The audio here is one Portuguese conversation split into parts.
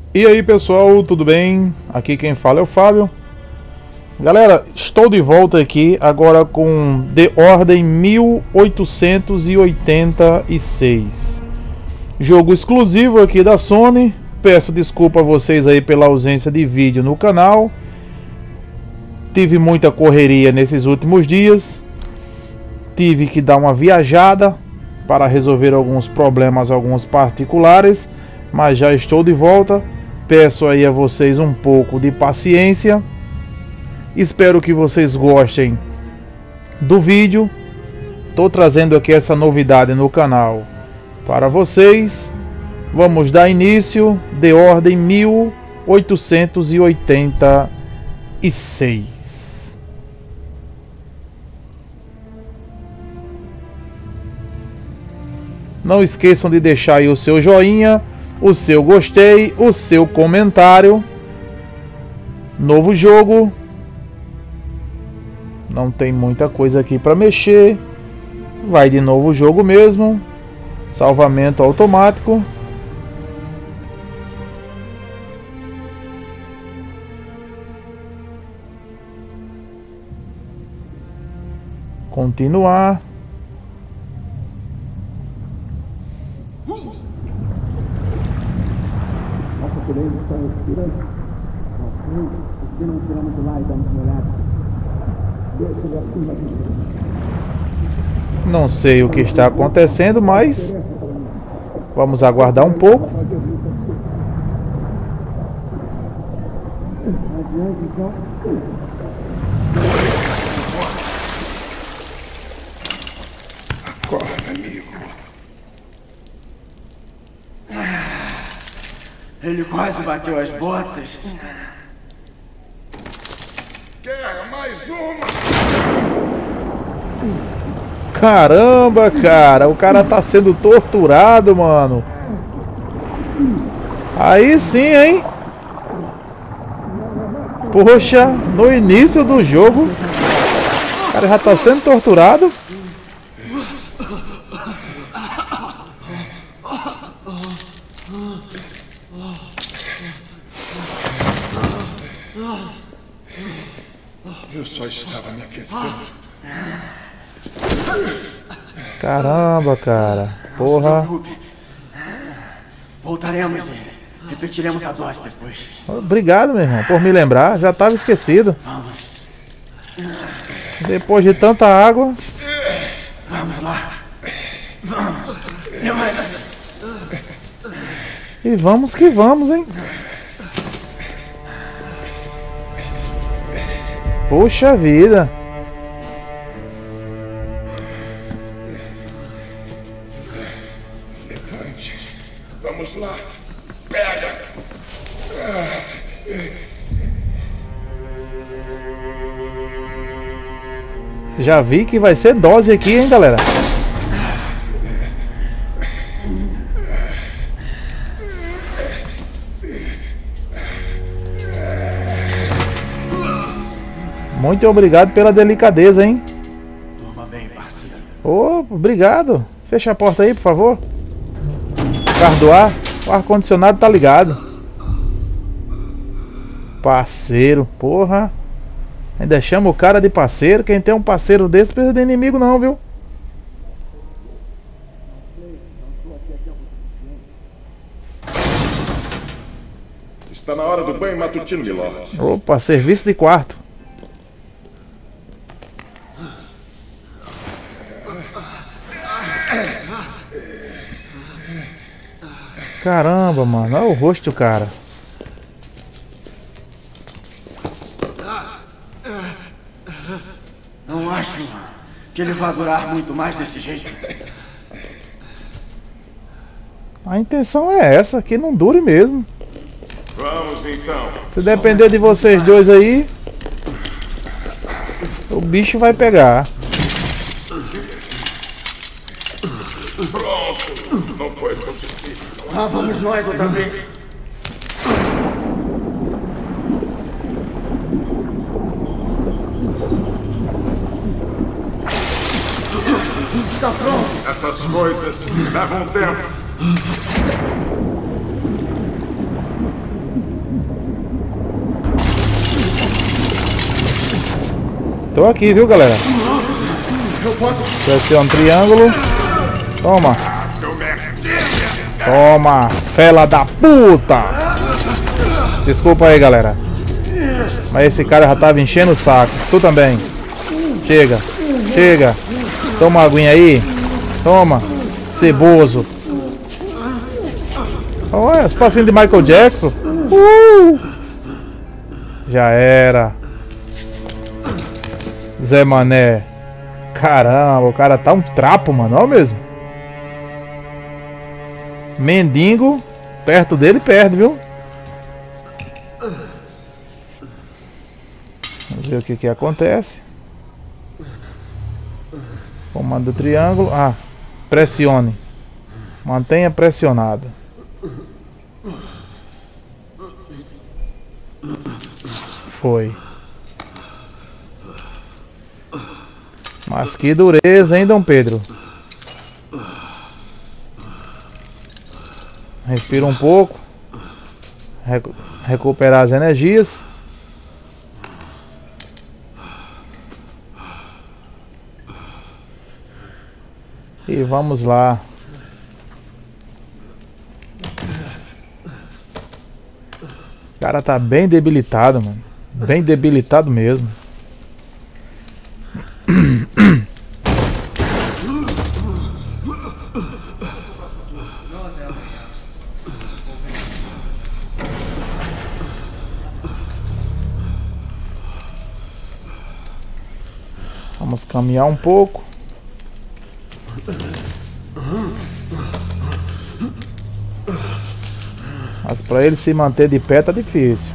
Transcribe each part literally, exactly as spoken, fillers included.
E aí pessoal, tudo bem? Aqui quem fala é o Fábio. Galera, estou de volta aqui agora com The Order mil oitocentos e oitenta e seis. Jogo exclusivo aqui da Sony. Peço desculpa a vocês aí pela ausência de vídeo no canal. Tive muita correria nesses últimos dias. Tive que dar uma viajada para resolver alguns problemas, alguns particulares. Mas já estou de volta. Peço aí a vocês um pouco de paciência. Espero que vocês gostem do vídeo. Estou trazendo aqui essa novidade no canal para vocês. Vamos dar início. The Order mil oitocentos e oitenta e seis. Não esqueçam de deixar aí o seu joinha, o seu gostei, o seu comentário. Novo jogo. Não tem muita coisa aqui para mexer. Vai de novo jogo mesmo. Salvamento automático. Continuar. Não sei o que está acontecendo, mas vamos aguardar um pouco. Acorda, amigo. Ele quase bateu as botas. Quer mais uma? Caramba, cara, o cara tá sendo torturado, mano. Aí sim, hein? Poxa, no início do jogo, o cara já tá sendo torturado. Eu só estava me aquecendo. Caramba, cara. Porra. Voltaremos e repetiremos a dose depois. Obrigado, meu irmão, por me lembrar. Já tava esquecido. Vamos. Depois de tanta água. Vamos lá. Vamos. Levante-se. E vamos que vamos, hein? Puxa vida. Levante. Vamos lá. Pega. Já vi que vai ser dose aqui, hein, galera? Muito obrigado pela delicadeza, hein? Durma bem, parceiro. Oh, obrigado. Fecha a porta aí, por favor. Carro do ar. O ar-condicionado tá ligado. Parceiro, porra. Ainda chama o cara de parceiro. Quem tem um parceiro desse precisa de inimigo não, viu? Está na hora do banho matutino, milord. Opa, serviço de quarto. Caramba, mano. Olha o rosto do cara. Não acho que ele vai durar muito mais desse jeito. A intenção é essa, que não dure mesmo. Vamos então. Se depender de vocês dois aí, o bicho vai pegar. Pronto. Não foi tão difícil. Lá vamos nós outra vez. Está pronto. Essas coisas levam tempo. Tô aqui, viu, galera? Eu posso. Pressiona um triângulo. Toma. Toma, fela da puta. Desculpa aí, galera. Mas esse cara já tava enchendo o saco. Tu também. Chega, chega. Toma uma aguinha aí. Toma, ceboso. Olha, os passinhos de Michael Jackson. Uh! Já era. Zé Mané. Caramba, o cara tá um trapo, mano. Olha mesmo. Mendigo. Perto dele, perde, viu? Vamos ver o que que acontece. Comando do triângulo. Ah, pressione. Mantenha pressionado. Foi. Mas que dureza, hein, Dom Pedro? Respira um pouco. Recu- recuperar as energias. E vamos lá. O cara tá bem debilitado, mano. Bem debilitado mesmo. Vamos caminhar um pouco. Mas para ele se manter de pé tá difícil.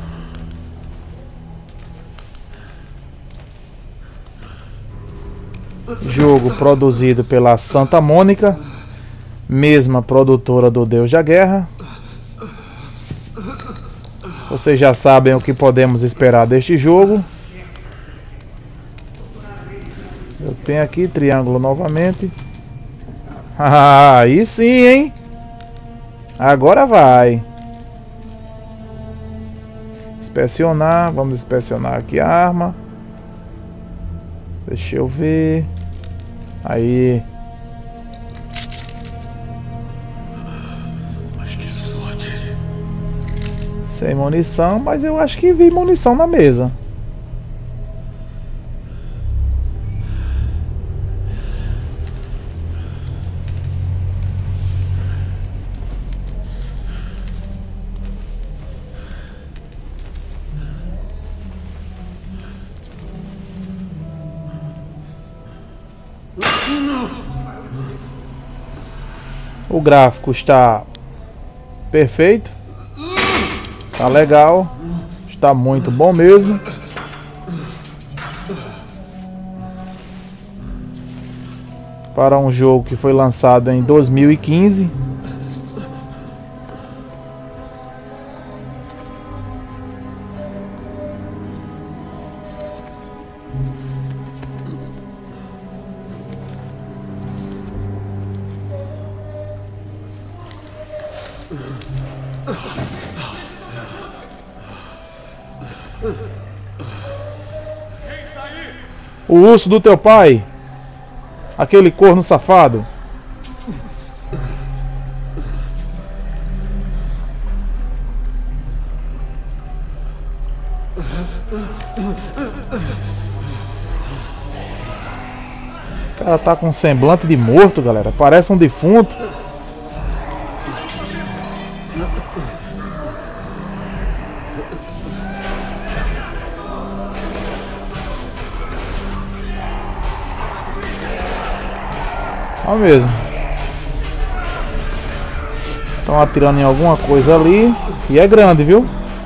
Jogo produzido pela Santa Mônica, mesma produtora do Deus da Guerra. Vocês já sabem o que podemos esperar deste jogo. Eu tenho aqui triângulo novamente. Ah, aí sim, hein? Agora vai. Inspecionar, vamos inspecionar aqui a arma. Deixa eu ver. Aí. Mas que sorte. Sem munição, mas eu acho que vi munição na mesa. O gráfico está perfeito. Tá legal. Está muito bom mesmo. Para um jogo que foi lançado em dois mil e quinze. O urso do teu pai, aquele corno safado. O cara tá com um semblante de morto, galera. Parece um defunto. Olha mesmo. Estão atirando em alguma coisa ali. E é grande, viu?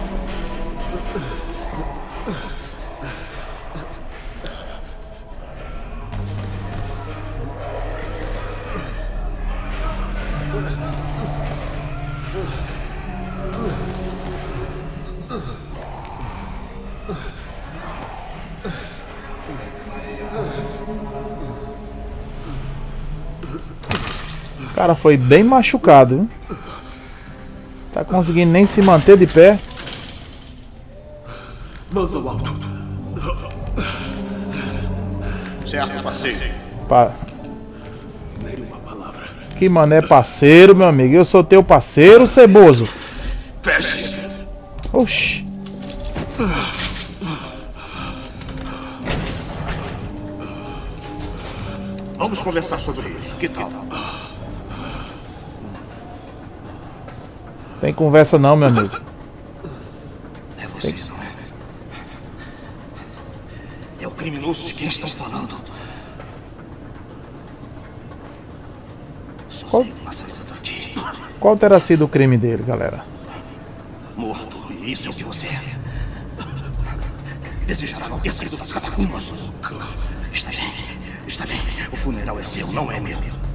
O cara foi bem machucado, viu? Tá conseguindo nem se manter de pé. Mãos ao alto. Certo, parceiro. Pa... Nenhuma palavra. Que mané parceiro, meu amigo. Eu sou teu parceiro, ceboso. Feche. Oxi. Vamos conversar sobre isso. Que tal? Tem conversa não, meu amigo. É você, não é? É o criminoso de quem estão falando. Só Qual... tem uma saída daqui. Qual terá sido o crime dele, galera? Morto, e isso é o que você é. Desejará não ter saído das catacumbas. Está bem, está bem. O funeral é seu, não é meu.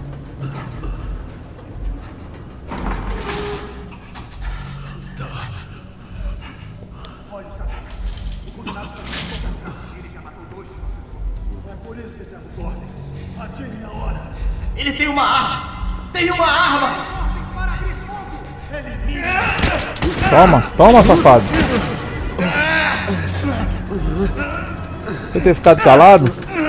Ele tem uma arma! Tem uma arma! Toma, toma, safado. Você ter ficado calado?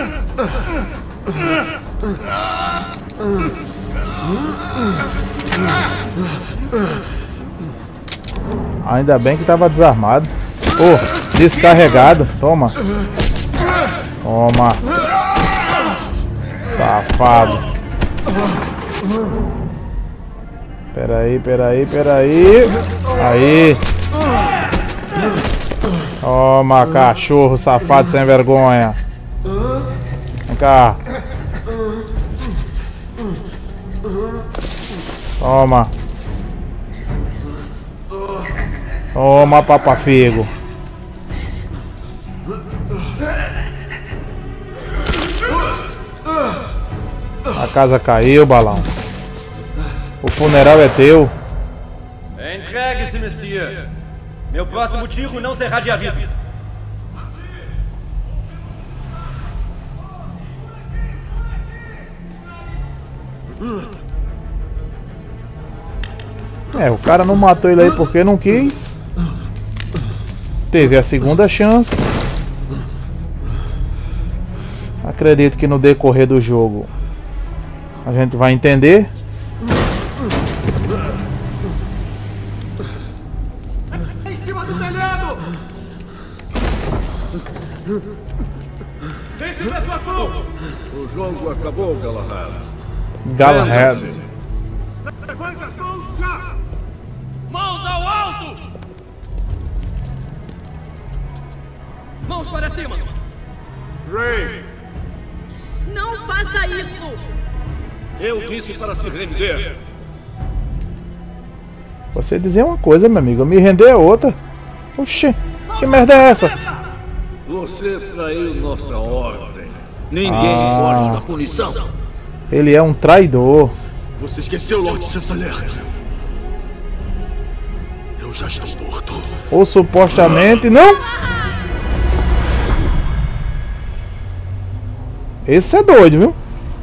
Ainda bem que tava desarmado. Oh, descarregado. Toma. Toma. Safado. Peraí, peraí, peraí. Aí. Toma, cachorro safado sem vergonha. Vem cá. Toma. Toma, papafigo. A casa caiu, balão. O funeral é teu. Entregue-se, Monsieur. Meu próximo tiro não será de aviso. É, o cara não matou ele aí porque não quis. Teve a segunda chance. Acredito que no decorrer do jogo a gente vai entender. Em cima do telhado! Deixe ver suas mãos! O jogo acabou, Galahad. Galahad. Levante as mãos já! Mãos ao alto! Mãos para cima! Ray! Não faça isso! Eu disse para se render. Você dizer uma coisa, meu amigo, eu me render é outra. Oxê, que merda é essa? Você traiu nossa ordem. Ninguém Ah. foge da punição. Ele é um traidor. Você esqueceu, Lord Chancellor. Eu já estou morto. Ou supostamente não. Esse é doido, viu?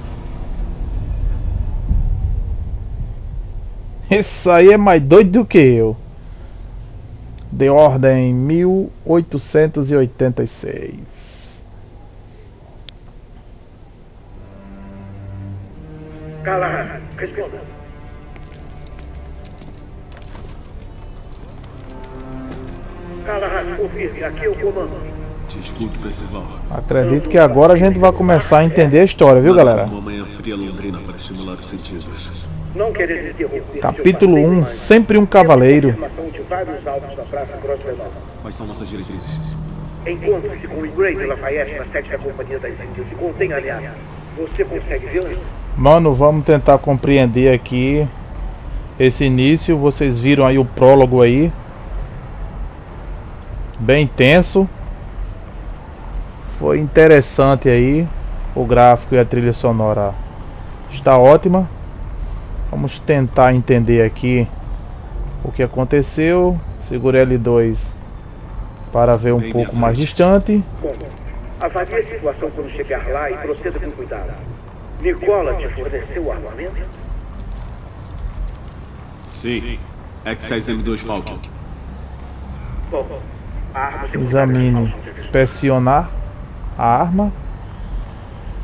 Esse aí é mais doido do que eu. De ordem mil oitocentos e oitenta e seis. Galahad, responda. Galahad, confirme, aqui é o comando. Te escuto, Percival. Acredito que agora a gente vai começar a entender a história, viu, galera? Uma manhã fria londrina para estimular os sentidos. Não querendo interromper. Capítulo um, sempre um cavaleiro. De vários alvos da Praça Grosvenor. Quais são nossas diretrizes? Encontre-se com o Grey de Lafayette na sede da Companhia das Índias e contém aliado. Você consegue vê-lo? Mano, vamos tentar compreender aqui esse início. Vocês viram aí o prólogo aí. Bem tenso. Foi interessante aí. O gráfico e a trilha sonora está ótima. Vamos tentar entender aqui o que aconteceu. Segure L dois para ver um Bem pouco minha mais frente. distante. Bom, avalie a situação quando chegar lá e proceda com cuidado. Nicola te forneceu o armamento? Sim. X seis M dois Falcon. Bom, a arma secundária Examine. falsa de- Inspecionar a arma.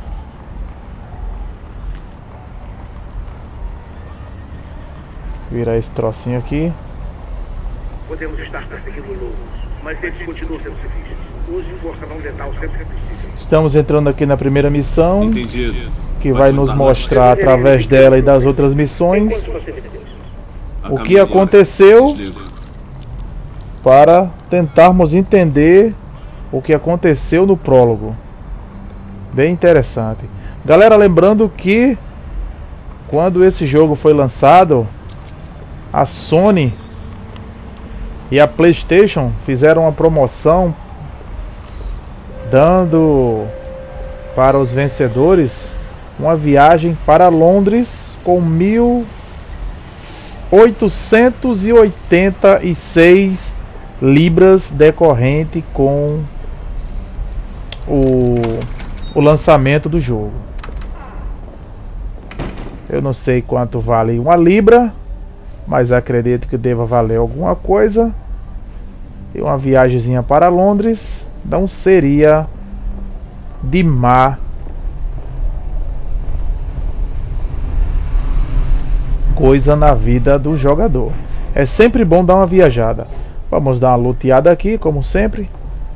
virar esse trocinho aqui. Podemos estar perseguindo lobos, mas eles continuam sendo civis. Use força não letal sempre que possível. Estamos entrando aqui na primeira missão. Entendido. Que vai nos mostrar através dela e das outras missões o que aconteceu, para tentarmos entender o que aconteceu no prólogo. Bem interessante. Galera, lembrando que quando esse jogo foi lançado, a Sony e a PlayStation fizeram uma promoção dando para os vencedores uma viagem para Londres com mil oitocentos e oitenta e seis libras decorrente com o, o lançamento do jogo. Eu não sei quanto vale uma libra, mas acredito que deva valer alguma coisa. E uma viagemzinha para Londres não seria de má coisa na vida do jogador. É sempre bom dar uma viajada. Vamos dar uma luteada aqui, como sempre.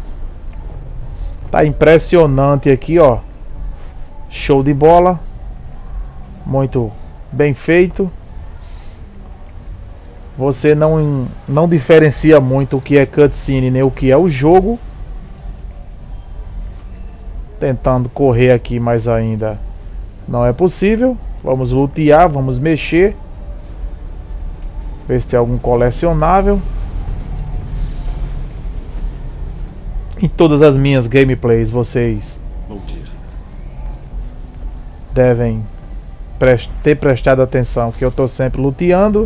Tá impressionante aqui, ó. Show de bola. Muito bem feito. Você não, não diferencia muito o que é cutscene nem o que é o jogo. Tentando correr aqui, mas ainda não é possível. Vamos lutear, vamos mexer. Ver se tem algum colecionável. Em todas as minhas gameplays vocês devem pre- ter prestado atenção que eu estou sempre luteando.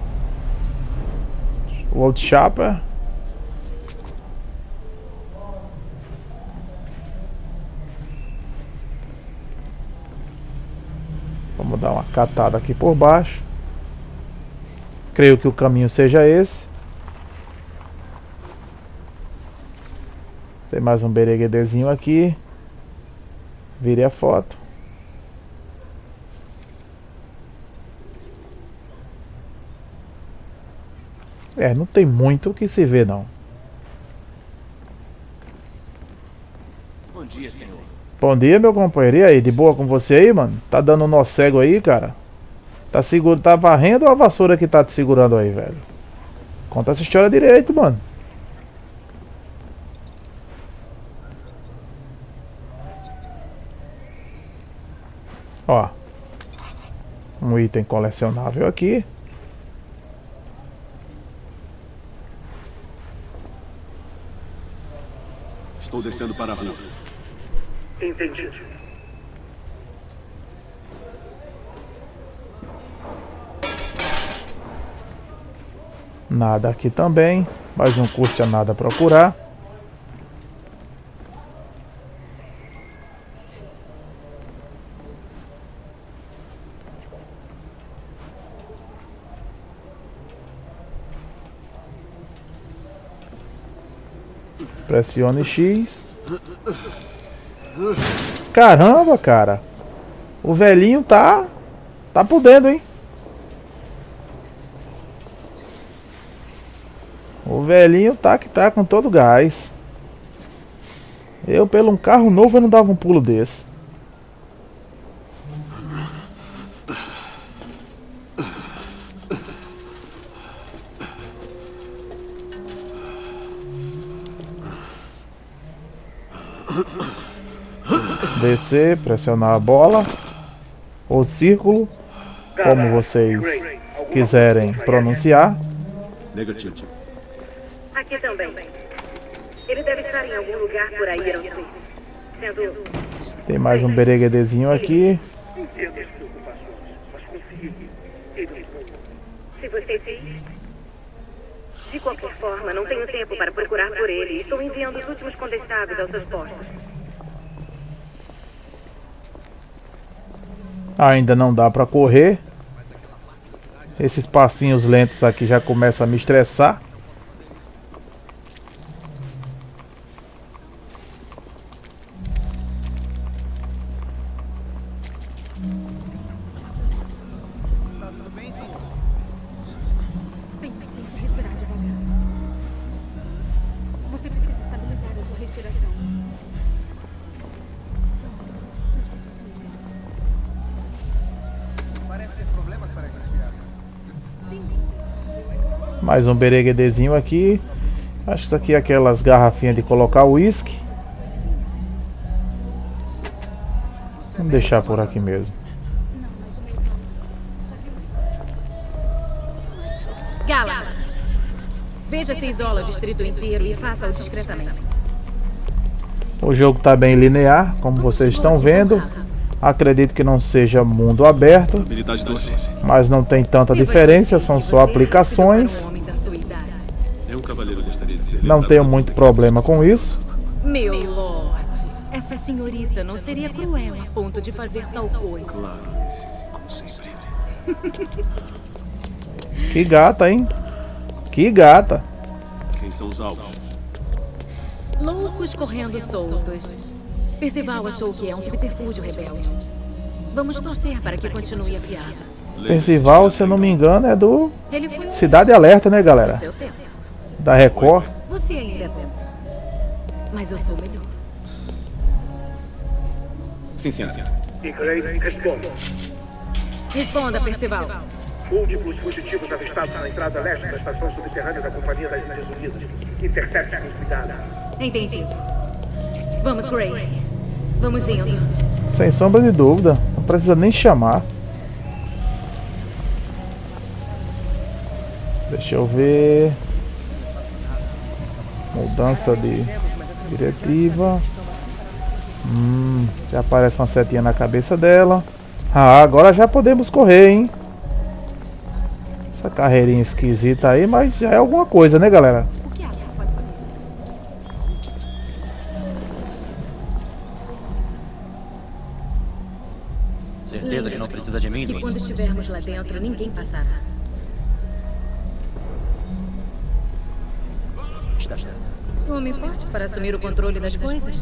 O Old Chopper. Vamos dar uma catada aqui por baixo. Creio que o caminho seja esse. Tem mais um bereguedezinho aqui. Vire a foto. É, não tem muito o que se ver, não. Bom dia, senhor. Bom dia, meu companheiro. E aí, de boa com você aí, mano? Tá dando um nó cego aí, cara? Tá, seguro, tá varrendo ou a vassoura que tá te segurando aí, velho? Conta essa história direito, mano. Ó. Um item colecionável aqui. Estou descendo para a rua. Entendido. Nada aqui também, mas não custa nada procurar. Pressione X. Caramba, cara. O velhinho tá tá podendo, hein? O velhinho tá que tá com todo gás. Eu, pelo um carro novo, eu não dava um pulo desse. Descer, pressionar a bola ou círculo, como vocês quiserem pronunciar. Negativo. Aqui também. Ele deve estar em algum lugar por aí, eu não sei. Sendo... Tem mais um bereguedezinho aqui. Entendo as preocupações, mas confie. Ele é bom. Se você diz... De qualquer forma, não tenho tempo para procurar por ele. Estou enviando os últimos condenstáveis aos seus postos. Ainda não dá pra correr. Esses passinhos lentos aqui já começam a me estressar. Mais um bereguedezinho aqui. Acho que isso aqui é aquelas garrafinhas de colocar uísque. Vamos deixar por aqui mesmo. Galahad, veja se isola o distrito inteiro e faça-o discretamente. O jogo está bem linear, como vocês estão vendo. Acredito que não seja mundo aberto, Habilidade doce. mas não tem tanta diferença, são só aplicações. É um cavaleiro gostaria de ser. Não tenho muito problema com isso. Meu lord, essa senhorita não seria cruel a ponto de fazer tal coisa. Claro, esse, como sempre. Que gata, hein? Que gata. Quem são os alvos? Loucos correndo soltos. Percival achou que é um subterfúgio rebelde. Vamos torcer para que continue afiado. Percival, se eu não me engano, é do Ele foi um Cidade Alerta, né, galera? no seu tempo. Da Record. Você ainda é bom. Mas eu sou melhor. Sim, senhora. E Clay, responda. Responda, Percival. Múltiplos fugitivos avistados na entrada leste da estação subterrânea da Companhia das Índias Unidas. Intercepte com cuidado. Entendido. Vamos, Gray. Vamos indo. Sem sombra de dúvida. Não precisa nem chamar. Deixa eu ver. Mudança de diretiva. Hum, já aparece uma setinha na cabeça dela. Ah, agora já podemos correr, hein? Essa carreirinha esquisita aí, mas já é alguma coisa, né, galera? O que acha que pode ser? Certeza que não precisa de mim, Que Luiz? quando estivermos lá dentro, ninguém passará. Está certo. Homem forte para assumir o controle das coisas.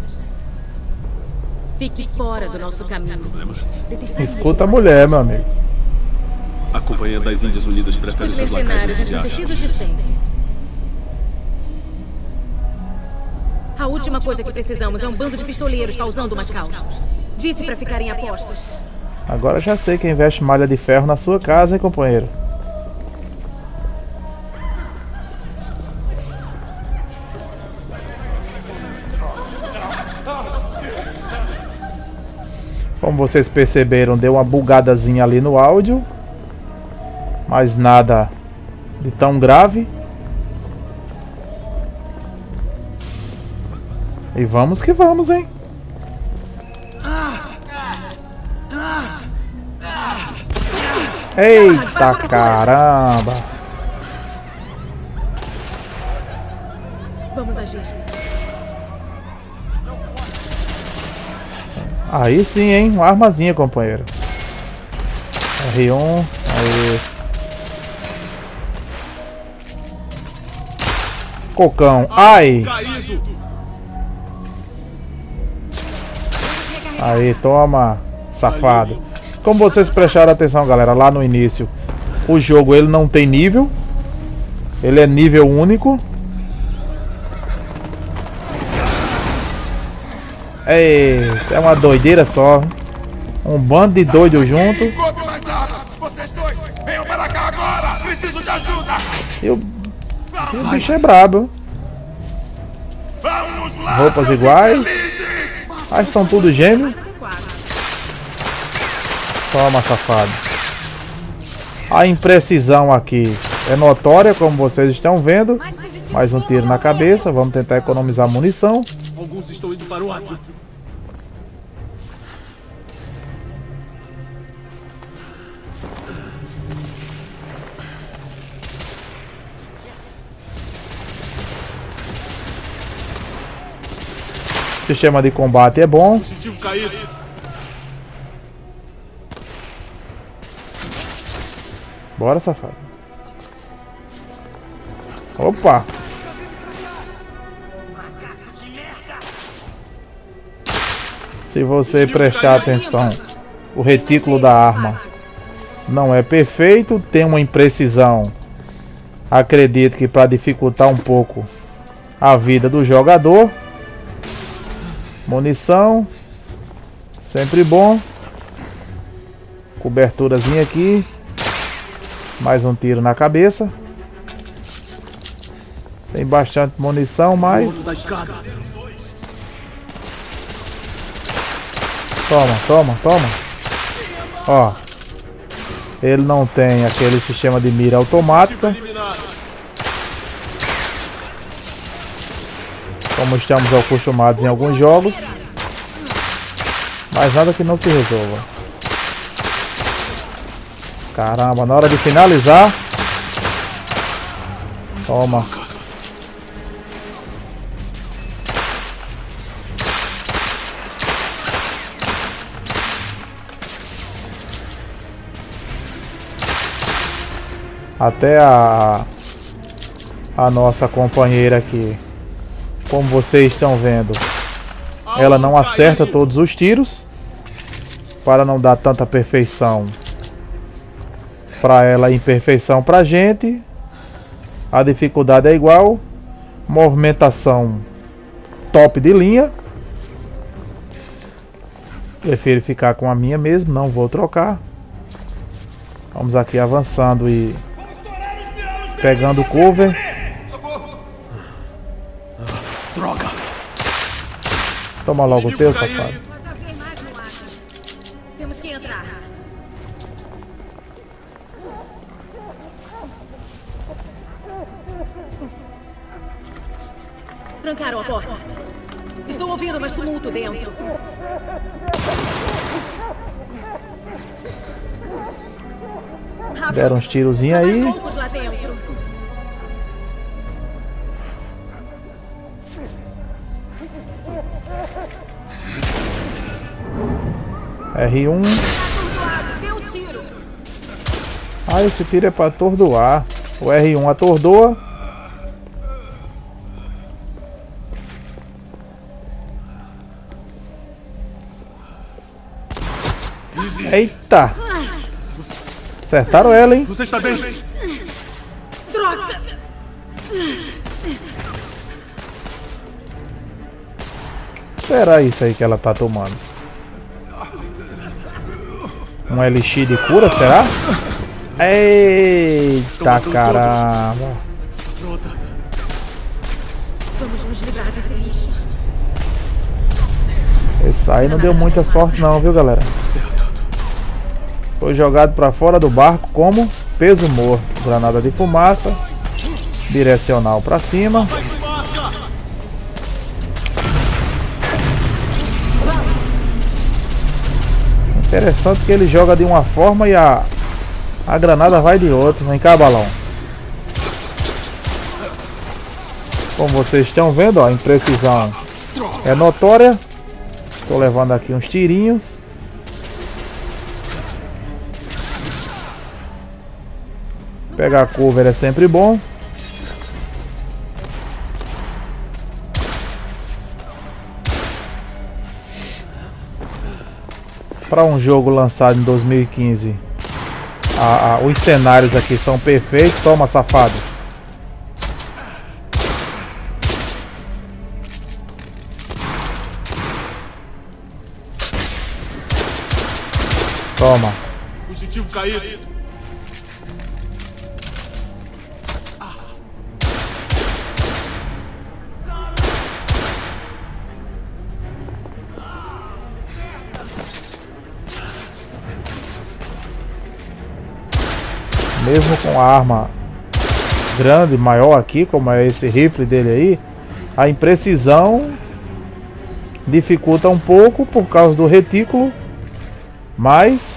Fique fora do nosso caminho. Problemas? Detestaria Escuta a que mulher, você meu amigo. A Companhia das Índias Unidas prefere Os seus lacaios mercenários estão entusiastas. vestidos de sempre. A última coisa que precisamos é um bando de pistoleiros causando umas causas. Disse para ficarem a postos. Agora já sei quem veste malha de ferro na sua casa, hein, companheiro? Como vocês perceberam, deu uma bugadazinha ali no áudio. Mas nada de tão grave. E vamos que vamos, hein? Eita caramba! Vamos agir. Aí sim, hein? Uma armazinha, companheiro. R um. Aí. Cocão. Ai! Aí, toma, safado. Como vocês prestaram atenção, galera, lá no início, o jogo ele não tem nível. Ele é nível único. Eita, é uma doideira só. Um bando de doido junto. Encontre mais armas! Vocês dois, venham para cá agora! Preciso de ajuda! E o, e o bicho é brabo. Vamos lá! Roupas seus iguais. infelizes! Acho que são tudo gêmeos. Adequado. Toma, safado. A imprecisão aqui é notória, como vocês estão vendo. Mais um tiro na cabeça. Vamos tentar economizar munição. Alguns estão indo para o átrio. O sistema de combate é bom. Positivo caído. Bora, safado. Opa! Se você prestar atenção, o retículo da arma não é perfeito, tem uma imprecisão. Acredito que para dificultar um pouco a vida do jogador. Munição, sempre bom. Coberturazinha aqui. Mais um tiro na cabeça. Tem bastante munição, mas... Toma, toma, toma. Ó. Ele não tem aquele sistema de mira automática. Como estamos acostumados em alguns jogos. Mas nada que não se resolva. Caramba, na hora de finalizar. Toma. Até a, a nossa companheira aqui, como vocês estão vendo, ela não acerta todos os tiros, para não dar tanta perfeição para ela e imperfeição para a gente. A dificuldade é igual, movimentação top de linha. Prefiro ficar com a minha mesmo, não vou trocar. Vamos aqui avançando e pegando cover. Droga! Toma logo o teu, safado. Pode haver mais no ar. Temos que entrar. Trancaram a porta. Estou ouvindo mais tumulto dentro. Rápido. Deram uns tirozinhos Há mais aí. loucos lá dentro. R um. Atordoado, deu tiro. Ah, esse tiro é para atordoar. O R um atordoa. Eita! Acertaram ela, hein? Você está bem? Droga! Será isso aí que ela tá tomando? Um elixir de cura, será? Eita caramba! Vamos nos livrar desse lixo. Esse aí não deu muita sorte não, viu galera? Foi jogado para fora do barco como peso morto. Granada de fumaça. Direcional para cima. Interessante que ele joga de uma forma e a, a granada vai de outra. Vem cá, balão. Como vocês estão vendo, ó, a imprecisão é notória. Estou levando aqui uns tirinhos. Pegar cover é sempre bom. Para um jogo lançado em dois mil e quinze, a, a, os cenários aqui são perfeitos. Toma, safado. Toma. Fugitivo caído. Mesmo com a arma grande, maior aqui, como é esse rifle dele aí, a imprecisão dificulta um pouco por causa do retículo, mas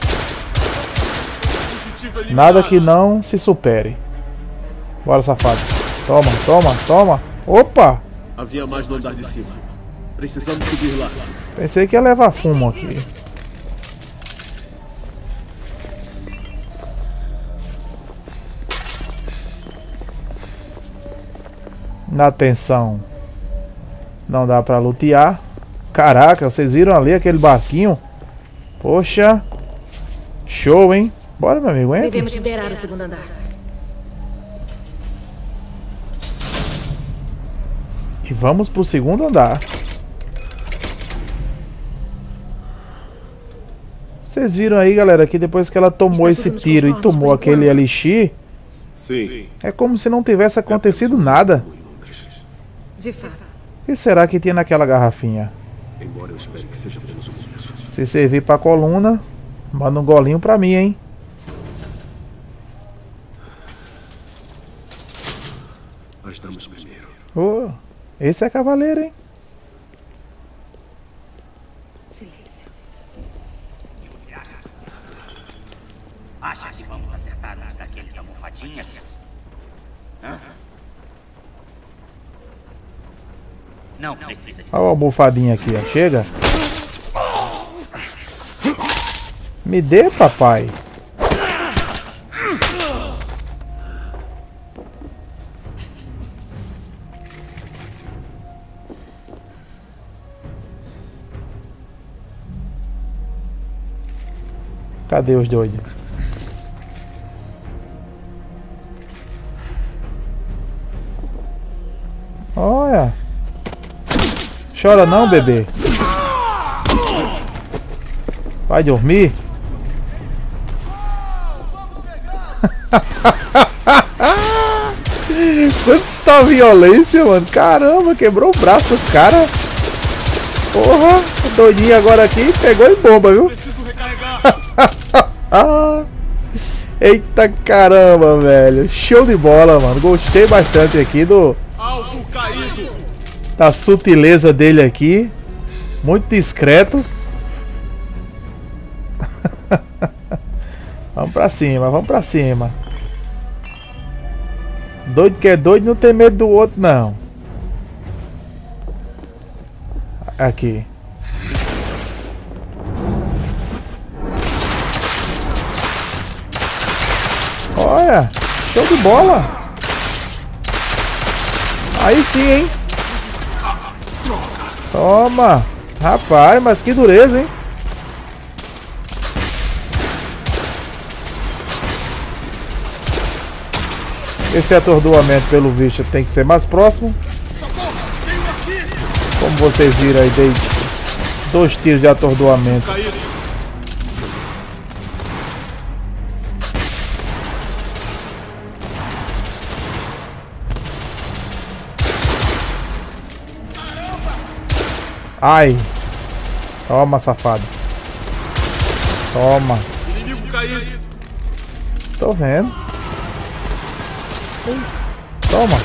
nada que não se supere. Bora, safado. Toma, toma, toma. Opa! Havia mais no andar de cima. Precisamos subir lá. Pensei que ia levar fumo aqui. Na tensão não dá pra lutear. Caraca, vocês viram ali aquele barquinho? Poxa, show, hein? Bora, meu amigo, entra. Devemos liberar o segundo andar. E vamos pro segundo andar. Vocês viram aí, galera, que depois que ela tomou esse tiro e tomou aquele elixir, Sim. é como se não tivesse acontecido nada. De fato. O que será que tinha naquela garrafinha? Embora eu espere que seja apenas um começo. Se servir pra coluna, manda um golinho pra mim, hein? As damas primeiro. Oh, esse é cavaleiro, hein? Silêncio. Acha que vamos acertar uns daqueles almofadinhas? Hã? Não precisa de... Olha a almofadinha aqui, ó. Chega. Me dê, papai. Cadê os doidos? Olha. Chora não, bebê. Vai dormir? Quanta violência, mano. Caramba, quebrou o braço dos caras. Porra, o doidinho agora aqui pegou em bomba, viu? Eita caramba, velho. Show de bola, mano. Gostei bastante aqui do... Alvo caído. Da sutileza dele aqui. Muito discreto. Vamos pra cima, vamos pra cima. Doido que é doido não tem medo do outro, não. Aqui. Olha, show de bola. Aí sim, hein. Toma. Rapaz, mas que dureza, hein. Esse atordoamento, pelo visto, tem que ser mais próximo. Como vocês viram aí, dei dois tiros de atordoamento. Ai. Toma, safado. Toma. Inimigo caído. Tô vendo. Toma.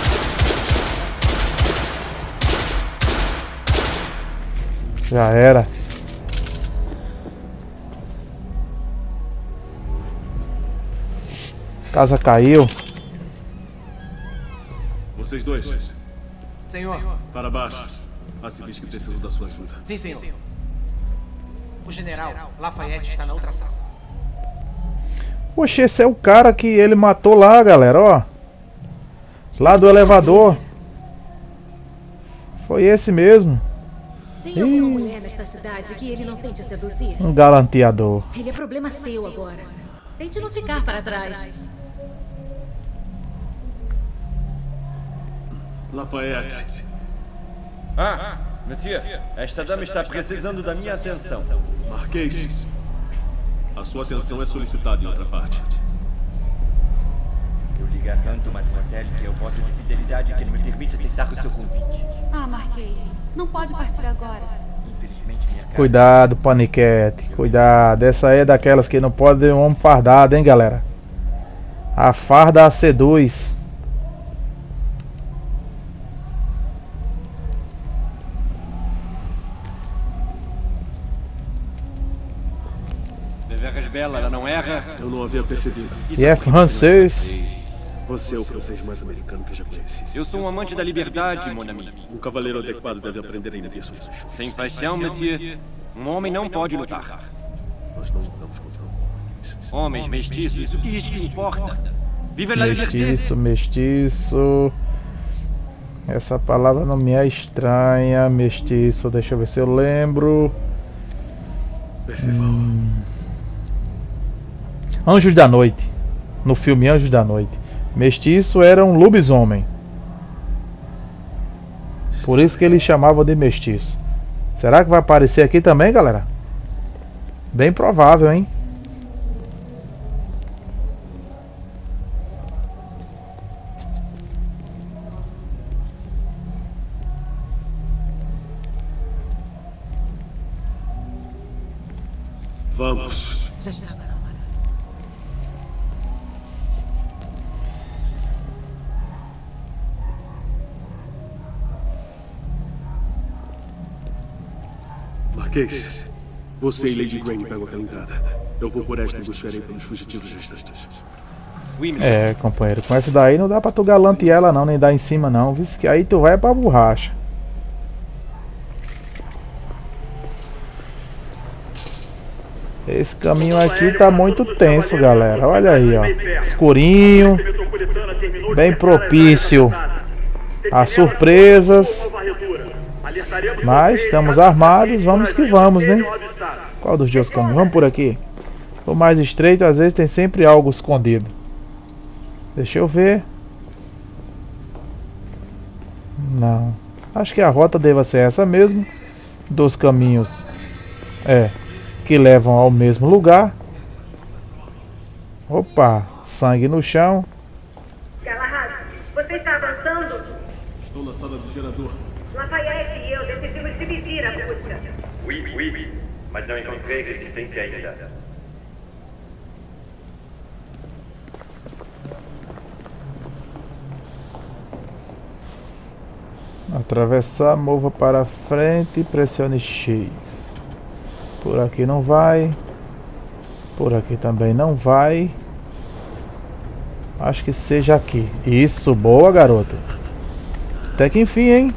Já era. Casa caiu. Vocês dois. Senhor. Para baixo. Há civis que precisam da sua ajuda. Sim, senhor. O general Lafayette está na outra sala. Poxa, esse é o cara que ele matou lá, galera, ó. Lá do elevador. Foi esse mesmo. Tem alguma mulher nesta cidade que ele não tente seduzir? Um galanteador. Ele é problema seu agora. Tente não ficar para trás. Lafayette. Ah, monsieur, esta dama está precisando da minha atenção. Marquês. A sua atenção é solicitada em outra parte. Eu lhe garanto, mademoiselle, que é o voto de fidelidade que ele me permite aceitar o seu convite. Ah, Marquês, não pode partir agora. Infelizmente, minha cara... Cuidado, paniquete. Cuidado. Essa aí é daquelas que não pode ter um homem fardado, hein, galera. A farda a seduz. Deveras bela, ela não erra. Eu não havia percebido. E é francês. Você é o francês mais americano que já conheci. Eu sou um amante da liberdade, mon ami. Um cavaleiro adequado deve aprender a inibir suas paixões. Sem paixão, monsieur, um homem não pode lutar. Nós não lutamos contra homens. Homens mestiços, o que isso importa? Viva la liberté! Mestiço, mestiço. Essa palavra não me é estranha. Mestiço, deixa eu ver se eu lembro. Percival. Hum. Anjos da Noite. No filme Anjos da Noite. Mestiço era um lobisomem. Por isso que ele chamava de mestiço. Será que vai aparecer aqui também, galera? Bem provável, hein? Vamos. Já está na hora. Marquês, você e Lady Granny pegam aquela entrada. Eu vou por esta e buscarei pelos fugitivos restantes. É, companheiro, com essa daí não dá pra tu galantear ela não, nem dar em cima não, viu? Que aí tu vai pra borracha. Esse caminho aqui tá muito tenso, galera. Olha aí, ó. Escurinho. Bem propício a surpresas. Mas estamos armados, vamos que vamos, né? Qual dos dois caminhos? Vamos por aqui. O mais estreito, às vezes tem sempre algo escondido. Deixa eu ver. Não. Acho que a rota deva ser essa mesmo. Dos caminhos. É. Que levam ao mesmo lugar. Opa. Sangue no chão. Galahad, você está avançando? Estou na sala do gerador. Lafayette e eu decidimos dividir a busca. Oui, oui, mas não encontrei resistência ainda. Atravessar, mova para frente e pressione X. Por aqui não vai. Por aqui também não vai. Acho que seja aqui. Isso, boa, garoto. Até que enfim, hein?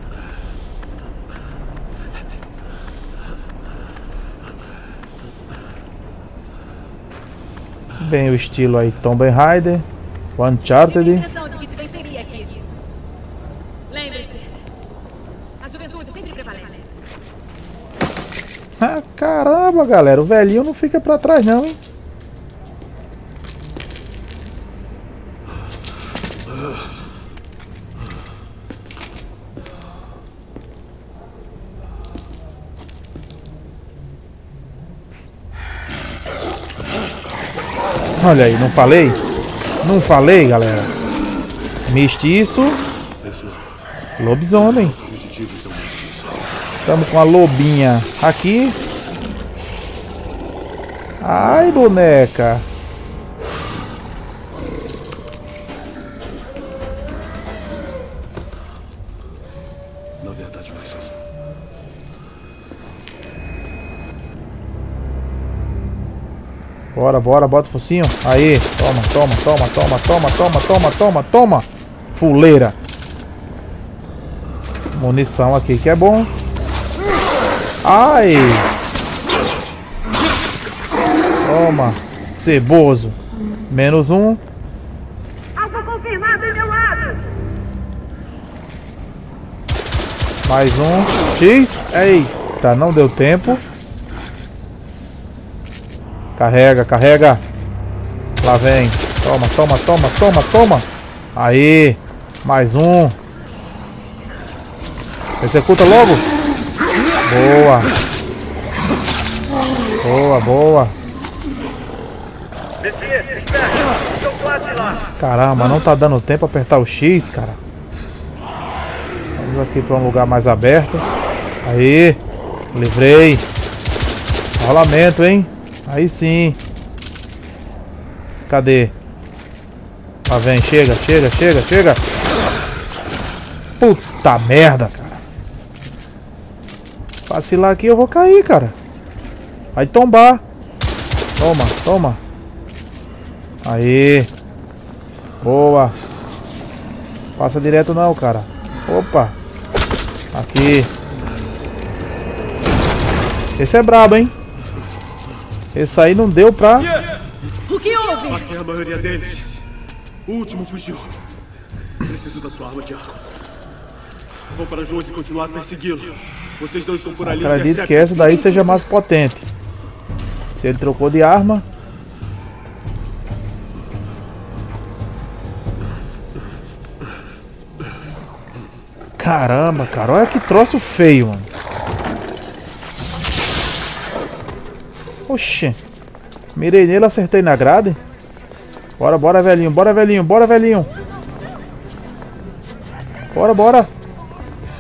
Bem o estilo aí, Tomb Raider, Uncharted. Lembre-se, a juventude sempre prevalece. Ah, caramba, galera, o velhinho não fica pra trás não, hein? Olha aí, não falei? Não falei, galera? Mestiço. Lobisomem. Estamos com a lobinha aqui. Ai, boneca. Na verdade, mais um. Bora, bora, bota o focinho. Aí, toma, toma, toma, toma, toma, toma, toma, toma, toma. Fuleira. Munição aqui que é bom. Ai. Toma. Ceboso. Menos um. Alvo confirmado do meu lado. Mais um. X. Eita, não deu tempo. Carrega, carrega. Lá vem. Toma, toma, toma, toma, toma. Aí. Mais um. Executa logo. Boa. Boa, boa. Caramba, não tá dando tempo pra apertar o X, cara. Vamos aqui pra um lugar mais aberto. Aí. Livrei. Rolamento, hein? Aí sim. Cadê? Lá vem, chega, chega, chega, chega. Puta merda, cara. Vacilar aqui eu vou cair, cara. Vai tombar. Toma, toma. Aí. Boa. Passa direto não, cara. Opa. Aqui. Esse é brabo, hein? Esse aí não deu pra... O que houve? Matei a maioria deles. O último fugiu. Preciso da sua arma de arco. Vou para Jones e continuar a persegui-lo. Vocês dois estão por ali. Acredito que essa daí seja mais potente. Se ele trocou de arma. Caramba, cara. Olha que troço feio, mano. Oxê. Mirei nele, acertei na grade. Bora, bora, velhinho. Bora, velhinho. Bora, velhinho. Bora, bora.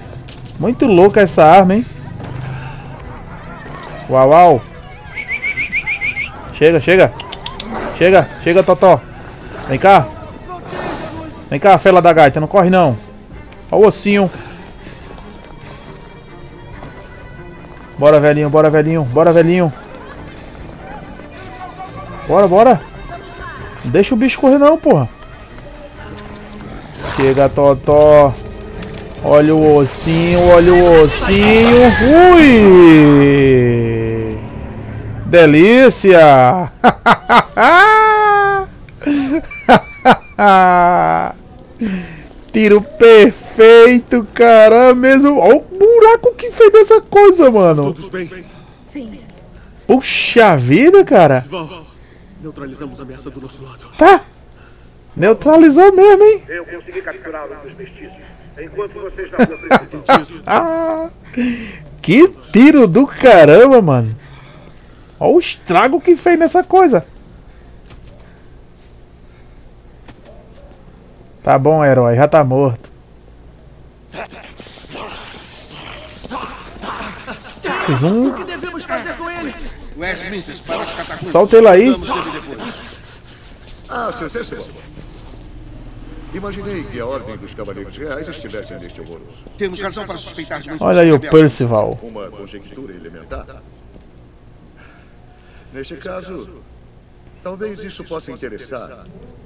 Muito louca essa arma, hein? Uau, uau. Chega, chega. Chega, chega, Totó. Vem cá. Vem cá, fela da gaita. Não corre, não. Olha o ossinho. Bora, velhinho, bora, velhinho. Bora, velhinho. Bora, bora. Não deixa o bicho correr, não, porra. Chega, Totó. Olha o ossinho, olha o ossinho. Ui! Delícia! Tiro perfeito, cara. Mesmo. Olha o buraco que fez dessa coisa, mano. Todos bem? Sim. Puxa vida, cara. Val, neutralizamos a ameaça do nosso lado. Tá. Neutralizou mesmo, hein? Eu consegui capturar um dos vestígios. Enquanto vocês na rua principal. Ah, que tiro do caramba, mano. Olha o estrago que fez nessa coisa. Tá bom, herói, já tá morto. Fiz um. O que devemos fazer com ele? Westminster, para os catacumbas. Solta ele aí. Ah, seu Percival. Imaginei que a Ordem dos Cavaleiros Reais estivesse neste horroroso. Temos razão para suspeitar de Olha aí o Percival. Uma conjectura elementar. Neste caso, talvez isso possa interessar.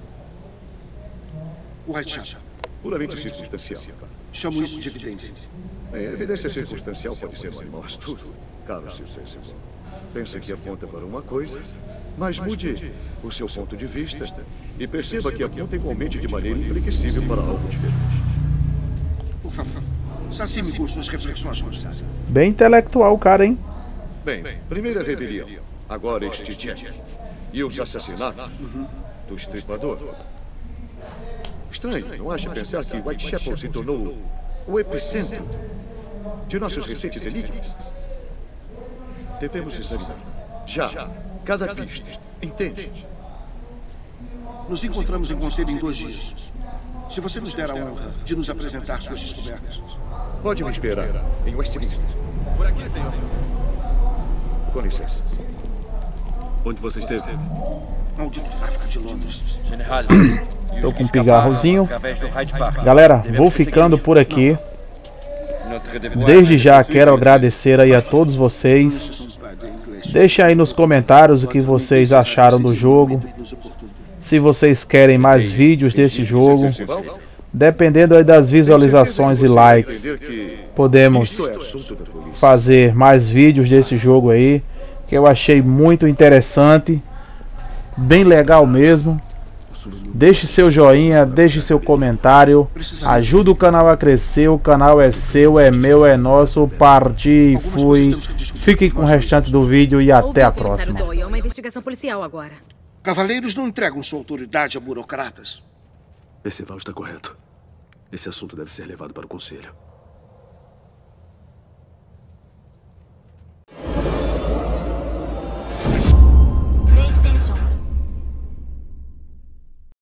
Whitechapel. Puramente circunstancial. Chamo isso de evidência. Bem, a evidência circunstancial pode ser um animal astuto, caro seu Percival. Pensa que aponta para uma coisa, mas mude o seu ponto de vista e perceba que aponta igualmente de maneira inflexível para algo diferente. Por favor, sacie-me com suas reflexões, comissário. Bem intelectual o cara, hein? Bem, primeira rebelião, agora este Jack. E os assassinatos do Estripador. Estranho, não acha pensar que Whitechapel se tornou o epicentro de nossos recentes enigmas? Devemos examinar, já, cada pista, entende? Nos encontramos em conselho em dois dias. Se você nos der a honra de nos apresentar suas descobertas. Pode me esperar, em Westminster. Por aqui, senhor. Com licença. Onde você esteve? Maldito tráfico de Londres. General. Tô com um pigarrozinho. Galera, vou ficando por aqui. Desde já quero agradecer aí a todos vocês. Deixe aí nos comentários o que vocês acharam do jogo. Se vocês querem mais vídeos desse jogo. Dependendo aí das visualizações e likes, podemos fazer mais vídeos desse jogo aí, que eu achei muito interessante. Bem legal mesmo. Deixe seu joinha, deixe seu comentário. Ajuda o canal a crescer. O canal é seu, é meu, é nosso. Parti e fui. Fiquem com o restante do vídeo e até a próxima. É uma investigação policial agora. Cavaleiros não entregam sua autoridade a burocratas. Percival está correto. Esse assunto deve ser levado para o conselho.